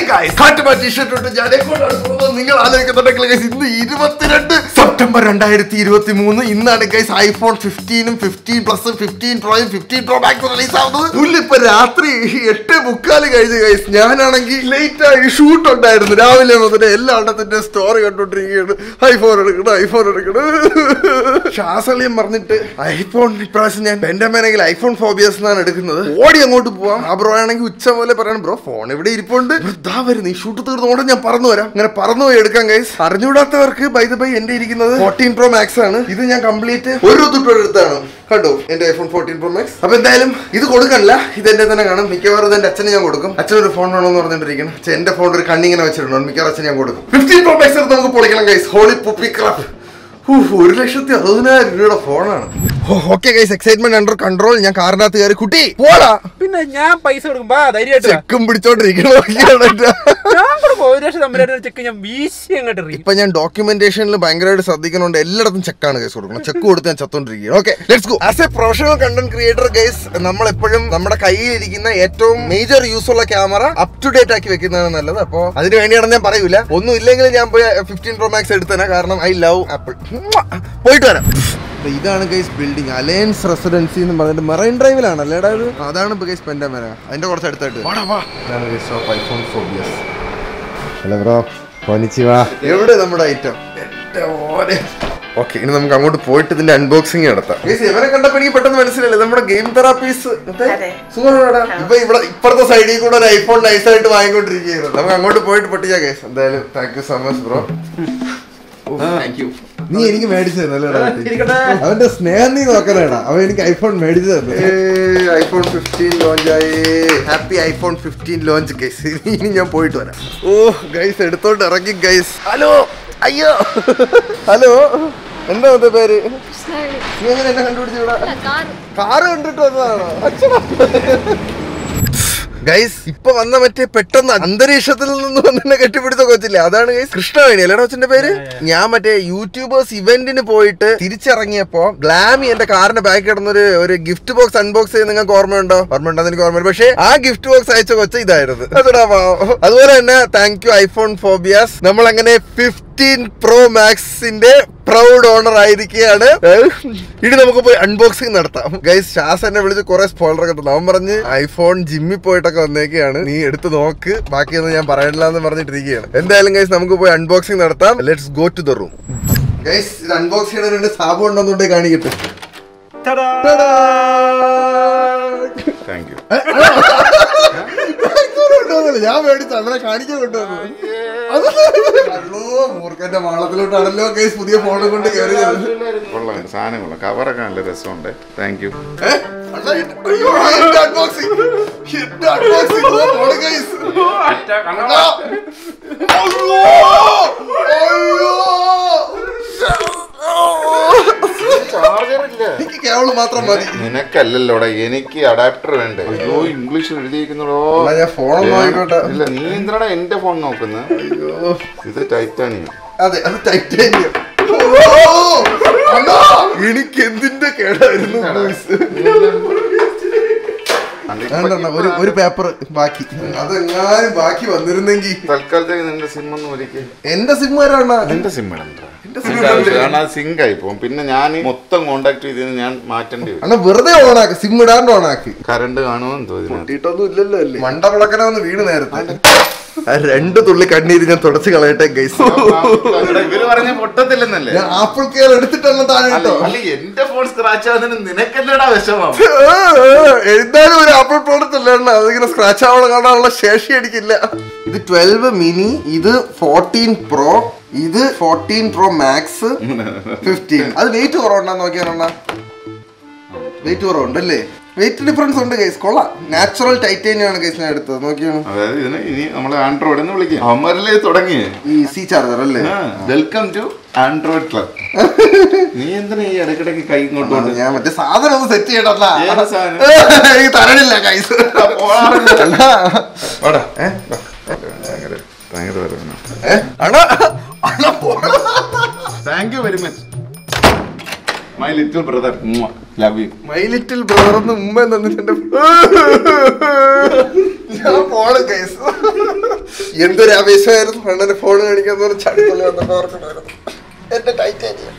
നിങ്ങൾ ആലോചിക്കുന്നുണ്ടെങ്കിൽ ഇന്ന് 22 സെപ്റ്റംബർ 2023 ഇന്നാണ് ഗൈസ് ഐഫോൺ 15ഉം 15 പ്ലസും 15 പ്രോയും 15 പ്രോ മാക്സും റിലീസ് ആവുന്നത്. ഇപ്പൊ രാത്രി 8:45 കഴിഞ്ഞ് ഗൈസ്. ഞാനാണെങ്കിൽ ലേറ്റ് ആയി ഷൂട്ട് ഉണ്ടായിരുന്നു. രാവിലെ മുതൽ എല്ലായിടത്തിന്റെ സ്റ്റോറി കണ്ടോണ്ടിരിക്കുകയാണ്. ഐഫോൺ എടുക്കണം. ശ്വാസളിയം പറഞ്ഞിട്ട് ഐഫോൺ ഇപ്രാവശ്യം ഞാൻ എന്റെ മേനെങ്കിൽ ഐഫോൺ ഫോബിയസ് എന്നാണ് എടുക്കുന്നത്. ഓടി അങ്ങോട്ട് പോവാം. ആ ബ്രോ ആണെങ്കിൽ ഉച്ച പോലെ പറയണം ബ്രോ ഫോൺ ഇവിടെ ഇരിപ്പുണ്ട്, ഇതാ വരുന്നു, ഈ ഷൂട്ട് തീർന്നോടെ ഞാൻ പറന്നു വരാം. അങ്ങനെ പറന്നു പോയി എടുക്കാം ഗൈസ്. അറിഞ്ഞൂടാത്തവർക്ക് ബൈ എന്റെ ഇരിക്കുന്നത് 14 പ്രോ മാക്സ് ആണ്. ഇത് ഞാൻ കംപ്ലീറ്റ് ഒരു എടുത്താണ്. കണ്ടോ എന്റെ ഐഫോൺ 14 പ്രോ മാക്സ്. അപ്പൊ എന്തായാലും ഇത് കൊടുക്കണില്ല, ഇത് എന്റെ തന്നെ കാണും. മിക്കവാറും എന്റെ അച്ഛനെ ഞാൻ കൊടുക്കും. അച്ഛനൊരു ഫോൺ വേണമെന്ന് പറഞ്ഞിട്ടിരിക്കണം. എന്റെ ഫോൺ ഒരു കണ്ണിങ്ങനെ വെച്ചിട്ടുണ്ടോ, മിക്കവാറും അച്ഛൻ ഞാൻ കൊടുക്കും. 15 പ്രോ മാക്സ് എടുത്ത് നമുക്ക് പൊളിക്കണം ഗൈസ്. Holy പുപ്പി club. 1,60,10,000 രൂപയുടെ ഫോണാണ്. Okay guys, excitement under control. ഞാൻ കാറിനകത്ത് കയറി കുട്ടി പോടാ. പിന്നെ ഞാൻ പൈസ കൊടുക്കുമ്പോ ചെക്കും പിടിച്ചോണ്ടിരിക്കണം. ഇപ്പൊ ഞാൻ ഡോക്യുമെന്റേഷനിൽ ഭയങ്കരമായിട്ട് ശ്രദ്ധിക്കുന്നുണ്ട്. എല്ലായിടത്തും ചെക്കാണ് ഗൈസ് കൊടുക്കണം. ചെക്ക് കൊടുത്ത് ഞാൻ ചത്തോണ്ടിരിക്കുകയാണ്. Okay let's go. As a professional content creator guys, നമ്മൾ എപ്പോഴും നമ്മുടെ കയ്യിലിരിക്കുന്ന ഏറ്റവും മേജർ യൂസ് ഉള്ള ക്യാമറ അപ് ടു ഡേറ്റ് ആക്കി വെക്കുന്നതാണ് നല്ലത്. അപ്പൊ അതിന് വേണ്ടിയാണ് ഞാൻ പറയൂല. ഒന്നും ഇല്ലെങ്കിൽ ഞാൻ പോയി 15 പ്രോ മാക്സ് എടുത്തന്നെ. കാരണം ഐ ലവ് ആപ്പിൾ. പോയിട്ട് വരാം. ഇതാണ് ഗൈസ് ബിൽഡിംഗ്, അലയൻസ് റെസിഡൻസി എന്ന് പറഞ്ഞിട്ട് മെറൈൻ ഡ്രൈവിലാണ് അല്ലേടാ ഇത്. അതാണ് ഇപ്പൊ ഗൈസ് പെൻഡാമര. അതിന്റെ കുറച്ച് അടുത്തായിട്ട് ഐഫോൺ ഫോബിയസ്. ഹലോ ബ്രോ, കൊനിച്ചിവാ. എവിടെ നമ്മുടെ ഐറ്റം? ഓക്കെ, ഇനി നമുക്ക് അങ്ങോട്ട് പോയിട്ട് ഇതിന്റെ അൺബോക്സിംഗ് നടത്താം. ഇവരെ കണ്ടപ്പോ എനിക്ക് പെട്ടെന്ന് മനസ്സിലല്ലേ നമ്മുടെ ഗെയിം തെറാപ്പീസ് സുഖമാണോടാ. ഇവിടെ ഇപ്പുറത്തെ സൈഡിൽ കൂടെ ഒരു ഐഫോൺ നൈസായിട്ട് വാങ്ങിക്കൊണ്ടിരിക്കുകയായിരുന്നു. നമുക്ക് അങ്ങോട്ട് പോയിട്ട് പൊട്ടിക്കാം ഗൈസ്. എന്തായാലും thank you so much bro. നീ എനിക്ക് മേടിച്ചു തന്നല്ലേടാ. അവന്റെ സ്നേഹം നീ നോക്കണേടാ. അവൻ എനിക്ക് ഐഫോൺ മേടിച്ചു തന്നെ. ഐഫോൺ 15 ലോഞ്ച് ആയി. Happy iPhone 15 launch guys. ഇനി ഞാൻ പോയിട്ട് വരാം. ഓ ഗൈസ്, എടുത്തോണ്ട് ഇറങ്ങി ഗൈസ്. ഹലോ, അയ്യോ ഹലോ, എന്താ അവന്റെ പേര്? നീ എങ്ങനെ എന്നെ കണ്ടുപിടിച്ചു? കാറ് കണ്ടിട്ട് വന്നതാണോ? ഗൈസ് ഇപ്പൊ വന്ന മറ്റേ പെട്ടെന്ന് അന്തരീക്ഷത്തിൽ നിന്ന് വന്നെ കെട്ടിപ്പിടുത്ത കൊച്ചില്ലേ, അതാണ് ഗൈസ് കൃഷ്ണവേണി അല്ലേടാ കൊച്ചിന്റെ പേര്. ഞാൻ മറ്റേ യൂട്യൂബേഴ്സ് ഇവന്റിന് പോയിട്ട് തിരിച്ചിറങ്ങിയപ്പോ ഗ്ലാമി എന്റെ കാറിന്റെ ബാക്ക് കിടന്നൊരു ഒരു ഗിഫ്റ്റ് ബോക്സ് അൺബോക്സ് ചെയ്ത് നിങ്ങൾക്ക് ഓർമ്മയുണ്ടോ? ഓർമ്മയുണ്ടോ എനിക്ക് ഓർമ്മയില്ല. പക്ഷേ ആ ഗിഫ്റ്റ് ബോക്സ് അയച്ച കൊച്ച ഇതായിരുന്നു. അതുപോലെ തന്നെ താങ്ക് യു ഐഫോൺ ഫോബിയാസ്. നമ്മൾ അങ്ങനെ 15 പ്രോ മാക്സിന്റെ പ്രൗഡ് ഓണർ ആയിരിക്കുകയാണ്. ഇനി നമുക്ക് പോയി അൺബോക്സിംഗ് നടത്താം ഗൈസ്. ഷാസ് എന്നെ വിളിച്ച് കുറെ സ്പോയിലർ ഒക്കെ തന്നു. അവൻ പറഞ്ഞ് ഐഫോൺ ജിമ്മിൽ പോയിട്ടൊക്കെ വന്നേക്കാണ്, നീ എടുത്ത് നോക്ക്, ബാക്കിയൊന്നും ഞാൻ പറയണില്ല എന്ന് പറഞ്ഞിട്ടിരിക്കുകയാണ്. എന്തായാലും ഗൈസ് നമുക്ക് പോയി അൺബോക്സിംഗ് നടത്താം. Let's go to the room guys. ഇത് അൺബോക്സ് ചെയ്യണ രണ്ട് സാബു ഉണ്ടെന്നുണ്ടെങ്കിൽ കാണിക്കട്ടെ. ഞാൻ മേടിച്ചു അങ്ങനെ കാണിക്കാൻ കൊണ്ടുവന്നു. മൂർഖന്റെ മാളത്തിലോട്ടാണല്ലോ ഗൈസ് പുതിയ ഫോണും കൊണ്ട് കയറിയത്. സാധനം കൊള്ളാം, കവറൊക്കെ നല്ല രസമുണ്ട്. Thank you. നിനക്കല്ലല്ലോടാ, എനിക്ക് അഡാപ്റ്റർ വേണ്ടേ. അയ്യോ ഇംഗ്ലീഷിൽ എഴുതിയിരിക്കുന്നോ. ഇല്ല, നീ എന്തിനാടാ എന്റെ ഫോൺ നോക്കുന്നത്? ഇത് ടൈറ്റാനിയം. അതെ, അത് ടൈറ്റാനിയം. എനിക്ക് എന്തിന്റെ കേടായിരുന്നു. ഒരു പേപ്പർ ബാക്കി, അതെങ്ങാനും ബാക്കി വന്നിരുന്നെങ്കിൽ. തൽക്കാലത്തേക്ക് നിന്റെ സിം ഒന്ന് ഒരിക്കൽ. എന്റെ സിം ആരാണ്? നിന്റെ സിം സിങ്ക് ആയി പോകും. പിന്നെ ഞാൻ മൊത്തം കോണ്ടാക്ട് ചെയ്ത് ഞാൻ മാറ്റേണ്ടി വരും. വെറുതെ ഓണാക്കി, സിം ഇടാണ്ട് ഓണാക്കി. കറണ്ട് കാണുമെന്ന് തോന്നിട്ടൊന്നും ഇല്ലല്ലോ അല്ലേ. മണ്ട വിളക്കണമെന്ന് വീണ് നേരത്തെ. രണ്ട് തുള്ളി കണ്ണീര് ഞാൻ തുടച്ചു കളയട്ടെ ഗൈസ്. ഇവര് പറഞ്ഞ പൊട്ടത്തില്ലെന്നല്ലേ. ആപ്പിൾ കെയർ എടുത്തിട്ടല്ല താഴെ. എന്റെ ഫോൺ സ്ക്രാച്ച് ആവുന്നതിന് നിനക്കല്ലടാ വിഷമം. എന്തായാലും ഒരു ആപ്പിൾ പ്രോഡക്റ്റ് അല്ല, അതിങ്ങനെ സ്ക്രാച്ച് ആവണം കാണാനുള്ള ശേഷി എനിക്കില്ല. ഇത് 12 മിനി, ഇത് 14 പ്രോ, ഇത് 14 പ്രോ മാക്സ് 15. അത് വെയിറ്റ് കുറവുണ്ടാന്ന് നോക്കിയാണോ? വെയിറ്റ് കുറവുണ്ടല്ലേ? വെയിറ്റ് ഡിഫറൻസ് ഉണ്ട് ഗൈസ്. കൊള്ളാം. നാച്ചുറൽ ടൈറ്റാനിയം ആണ് ഗൈസ് ഞാൻ എടുത്തത്. നോക്കിയാണ്. അതായത് ഇതിന് ഇനി നമ്മൾ ആൻഡ്രോയിഡ് എന്ന് വിളിക്കാം. അമറിലെ തുടങ്ങി ഈ സി ചാർജർ അല്ലേ. Welcome to Android club. നീ എന്തിനാ ഈ ഇടയ്ക്കിടയ്ക്ക് കൈ ഇങ്ങോട്ട്? ഞാൻ മറ്റേ സാധനം ഒന്ന് സെറ്റ് ചെയ്യട്ടല്ല, എനിക്ക് തരണില്ല guys. Thank you very much my little brother. Love you. My little brother എന്ന് മുമ്പേ തന്നിട്ടുണ്ട്. ഞാൻ പോണ് ഗൈസ്. എന്തൊരു ആവേശമായിരുന്നു അണ്ണന്റെ ഫോൺ കാണിക്കാൻ ചടുപ്പല്ലേ വന്നപ്പോ ഓർക്കണമായിരുന്നു എന്റെ ടൈറ്റാനിയം.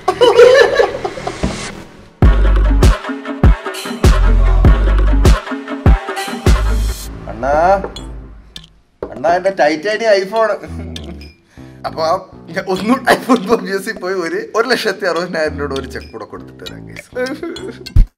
അണ്ണാ അണ്ണാ എന്റെ ടൈറ്റാനിയം ഐഫോൺ. അപ്പൊ ഒന്നും ഐഫോൺ പോയി 1,60,60,000 ഒരു ചെക്ക് കൂടെ കൊടുത്തിട്ട് വരാം.